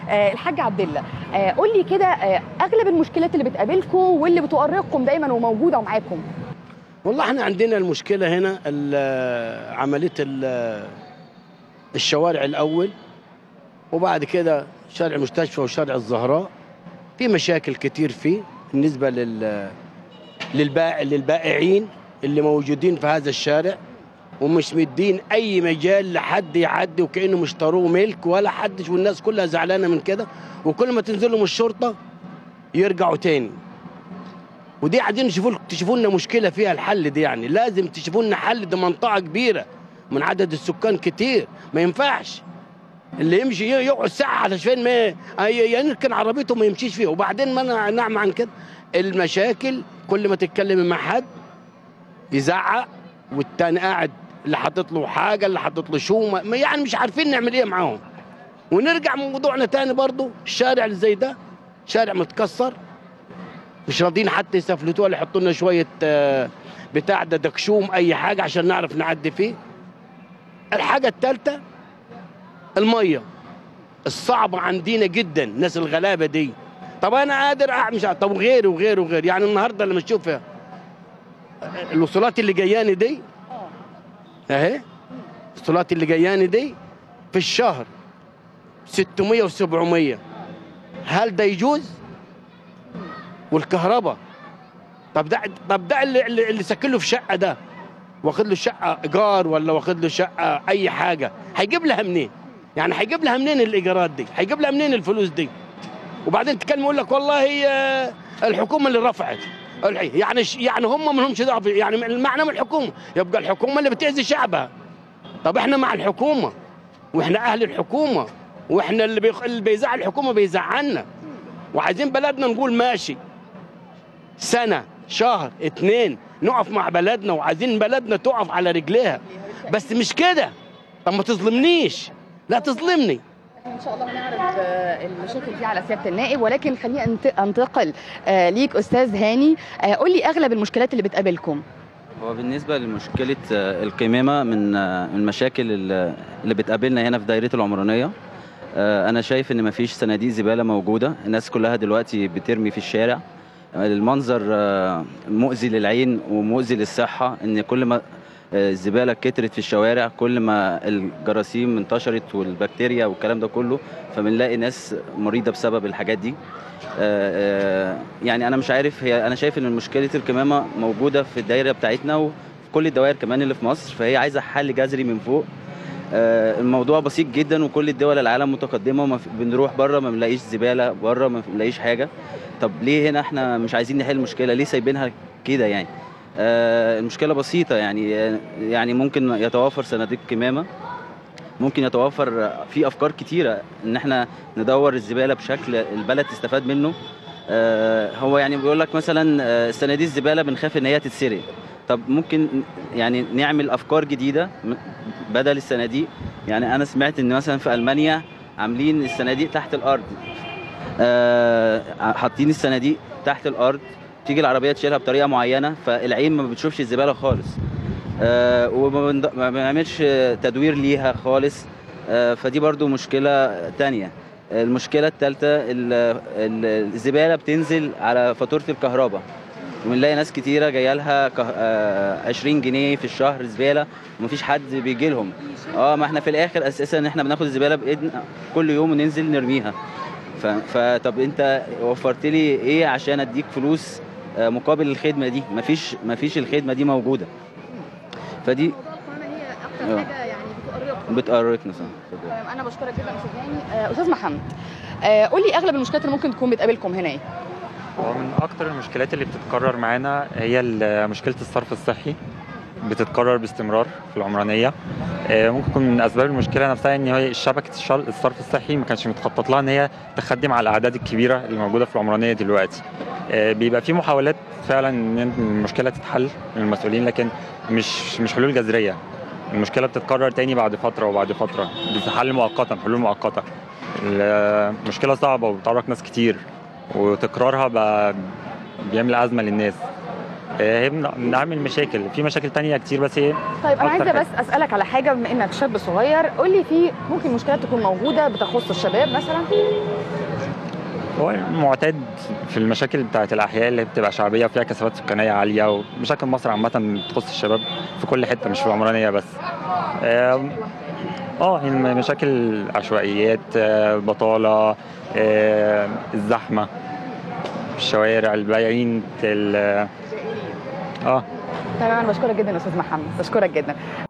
الحاج عبد الله، قول لي كده اغلب المشكلات اللي بتقابلكم واللي بتؤرقكم دايما وموجوده معاكم. والله احنا عندنا المشكله هنا عمليه الشوارع الاول، وبعد كده شارع المستشفى وشارع الزهراء في مشاكل كتير فيه بالنسبه للبائعين اللي موجودين في هذا الشارع، ومش مدين اي مجال لحد يعدي وكانه مشتروه ملك ولا حدش، والناس كلها زعلانه من كده، وكل ما تنزل لهم الشرطه يرجعوا تاني. ودي عايزين تشوفوا لنا مشكله فيها الحل دي، يعني لازم تشوفوا لنا حل. دي منطقه كبيره من عدد السكان كتير، ما ينفعش اللي يمشي يقعد ساعه علشان ما يركن عربيته ما يمشيش فيها. وبعدين ما نعم عن كده المشاكل، كل ما تتكلم مع حد يزعق، والتاني قاعد اللي حاطط له حاجه اللي حاطط له شومه، يعني مش عارفين نعمل ايه معاهم. ونرجع من موضوعنا تاني برضو، الشارع اللي زي ده شارع متكسر، مش راضيين حتى يسفلتوه ولا يحطوا لنا شويه بتاع ده دكشوم اي حاجه عشان نعرف نعدي فيه. الحاجه الثالثه الميه الصعبه عندنا جدا، الناس الغلابه دي. طب انا قادر مش طب وغيره وغيره وغيره. يعني النهارده لما تشوف الوصولات اللي جاياني دي اهي، الوصولات اللي جاياني دي في الشهر 600 و700، هل ده يجوز؟ والكهرباء طب ده اللي ساكن له في شقه ده، واخد له شقه ايجار ولا واخد له شقه اي حاجه، هيجيب لها منين؟ يعني هيجيب لها منين الايجارات دي؟ هيجيب لها منين الفلوس دي؟ وبعدين تتكلم يقول لك والله الحكومه اللي رفعت. يعني هم ما لهمش دعوه، يعني المعنى من الحكومه يبقى الحكومه اللي بتأذي شعبها. طب احنا مع الحكومه واحنا اهل الحكومه، واحنا اللي بيزعل الحكومه بيزعلنا، وعايزين بلدنا نقول ماشي سنه شهر اتنين نقف مع بلدنا، وعايزين بلدنا تقف على رجليها، بس مش كده. طب ما تظلمنيش، لا تظلمني. ان شاء الله هنعرض المشاكل دي على سياده النائب، ولكن خليني انتقل ليك استاذ هاني. قول لي اغلب المشكلات اللي بتقابلكم. هو بالنسبه لمشكله القمامه من المشاكل اللي بتقابلنا هنا في دايره العمرانيه. انا شايف ان مفيش صناديق زباله موجوده، الناس كلها دلوقتي بترمي في الشارع. المنظر مؤذي للعين ومؤذي للصحه، ان كل ما الزباله كترت في الشوارع كل ما الجراثيم انتشرت والبكتيريا والكلام ده كله، فبنلاقي ناس مريضه بسبب الحاجات دي. يعني انا مش عارف، انا شايف ان مشكله القمامه موجوده في الدايره بتاعتنا وفي كل الدوائر كمان اللي في مصر، فهي عايزه حل جذري من فوق. الموضوع بسيط جدا، وكل الدول العالم متقدمه، بنروح بره ما بنلاقيش زباله، بره ما بنلاقيش حاجه. طب ليه هنا احنا مش عايزين نحل المشكله؟ ليه سايبينها كده يعني؟ المشكله بسيطه، يعني ممكن يتوافر صناديق قمامه، ممكن يتوفر في افكار كتيره ان احنا ندور الزباله بشكل البلد تستفاد منه. هو يعني بيقول لك مثلا صناديق الزباله بنخاف ان هي تتسرق. طب ممكن يعني نعمل افكار جديده بدل الصناديق. يعني انا سمعت ان مثلا في المانيا عاملين الصناديق تحت الارض، حاطين الصناديق تحت الارض، تيجي العربيه تشيلها بطريقه معينه فالعين ما بتشوفش الزباله خالص، وما بنعملش تدوير ليها خالص. فدي برضو مشكله تانية. المشكله الثالثه الزباله بتنزل على فاتوره الكهرباء، وبنلاقي ناس كتيره جايه لها 20 جنيه في الشهر زباله ومفيش حد بيجي لهم. ما احنا في الاخر اساسا احنا بناخد الزباله بايدنا كل يوم وننزل نرميها. فطب انت وفرت لي ايه عشان اديك فلوس مقابل الخدمه دي؟ مفيش الخدمه دي موجوده. فدي هي اكتر حاجه يعني بتقرقنا. صح. انا بشكرك جدا استاذ هاني. استاذ محمد، قول لي اغلب المشكلات اللي ممكن تكون بتقابلكم هنا ايه؟ ومن اكتر المشكلات اللي بتتكرر معانا هي مشكله الصرف الصحي، بتتكرر باستمرار في العمرانيه. ممكن يكون من اسباب المشكله نفسها ان هي شبكه الصرف الصحي ما كانش متخطط لها ان هي تخدم على الاعداد الكبيره اللي موجوده في العمرانيه دلوقتي. بيبقى في محاولات فعلا ان المشكله تتحل من المسؤولين، لكن مش حلول جذريه. المشكله بتتكرر تاني بعد فتره وبعد فتره، بتتحل مؤقتا، حلول مؤقته. المشكله صعبه وبتعرق ناس كتير، وتكرارها بيعمل ازمه للناس. هي بنعمل مشاكل، في مشاكل تانية كتير بس هي طيب انا أكتر عايزه حاجة. بس اسالك على حاجه، بما انك شاب صغير قول لي في ممكن مشكلات تكون موجوده بتخص الشباب مثلا؟ هو المعتاد في المشاكل بتاعت الأحياء اللي بتبقى شعبية وفيها كثافات سكانية عالية، ومشاكل مصر عامة بتخص الشباب في كل حتة مش في العمرانية بس. هي مشاكل عشوائيات، بطالة، الزحمة في الشوارع، البياعين تمام، انا بشكرك جدا يا استاذ محمد، بشكرك جدا.